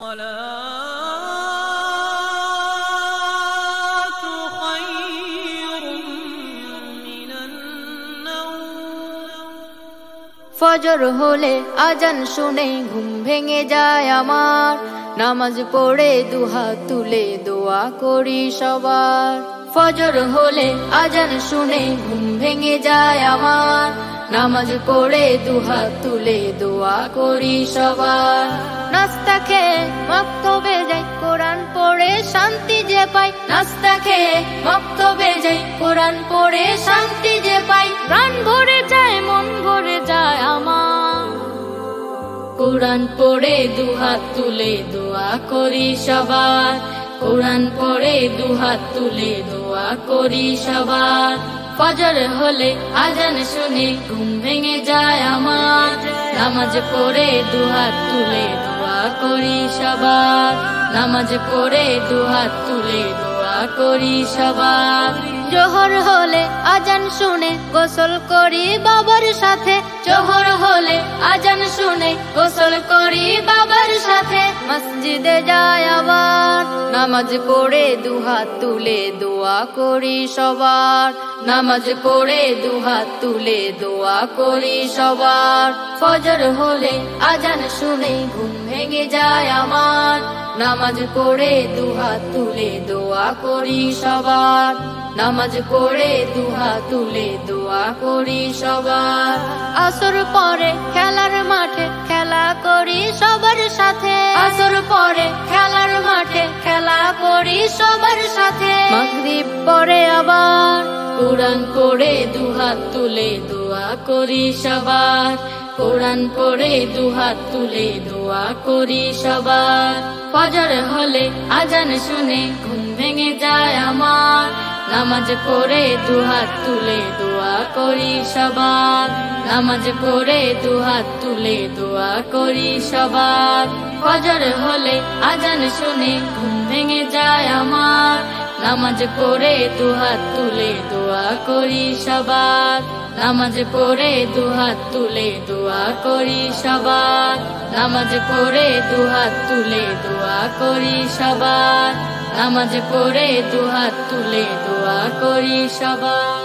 ফজর হলে আজান শুনে ঘুম ভেঙে যায় আমার, নামাজ পড়ে দুহাত তুলে দোয়া করি সবার। ফজর হলে আজান শুনে ঘুম ভেঙে যায় আমার, নামাজ পড়ে দুহাত তুলে দোয়া করি সবার। নাস্তা খেয়ে মক্তবে যাই, কোরআন পড়ে শান্তি যে পাই। নাস্তা খেয়ে মক্তবে যাই, কোরআন পড়ে শান্তি যে পাই। প্রাণ ভরে যায়, মন ভরে যায় আমার। কোরআন পড়ে দুহাত তুলে দোয়া করি সবার। কোরআন পড়ে দুহাত তুলে দোয়া করি সবার। ফজর হলে আজান শুনে ঘুম ভেঙে যায় আমার, নামাজ পড়ে দুহাত তুলে দোয়া করি সবার। নামাজ পড়ে দুহাত তুলে দোয়া করি সবার। জোহর হলে আজান শুনে গোসল করি বাবার সাথে। জোহর হলে আজান শুনে গোসল করি বাবার সাথে। মসজিদে যায় আবার, নামাজ পড়ে দুহাত তুলে দোয়া করি সবার। নামাজ পড়ে দুহাত তুলে দোয়া করি সবার। ফজর হলে আজান শুনে ঘুম ভেঙে যায় আমার, নামাজ পড়ে দুহাত তুলে দোয়া করি সবার। নামাজ পড়ে দুহাত তুলে দোয়া করি সবার। আসর পরে খেলার মাঠে খেলা করি সবার সাথে। আসর পরে খেলার মাঠে খেলা করি সবার সাথে। মাগরিব পরে আবার কোরআন পড়ে দুহাত তুলে দোয়া করি সবার। কোরআন পড়ে দুহাত তুলে দোয়া করি সবার। ফজর হলে আজান শুনে ঘুম ভেঙে যায় আমার, নামাজ পড়ে দুহাত তুলে দোয়া করি সবার। নামাজ পড়ে দুহাত তুলে দোয়া করি সবার। ফজর হলে আজান শুনে ঘুম ভেঙে যায় আমার, নামাজ পড়ে দুহাত তুলে দোয়া করি সবার। নামাজ পড়ে দুহাত তুলে দোয়া করি সবার। নামাজ পড়ে দুহাত তুলে দোয়া করি সবার। নামাজ পড়ে দুহাত তুলে দোয়া করি সবার।